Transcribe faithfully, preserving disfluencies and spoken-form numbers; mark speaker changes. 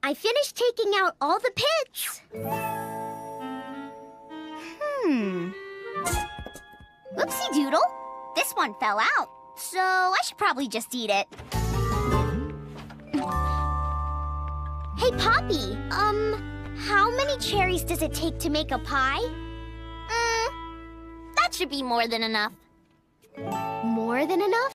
Speaker 1: I finished taking out all the pits. Hmm. Oopsie doodle. This one fell out, so I should probably just eat it. Hey, Poppy, um, how many cherries does it take to make a pie? Mm, that should be more than enough. More than enough?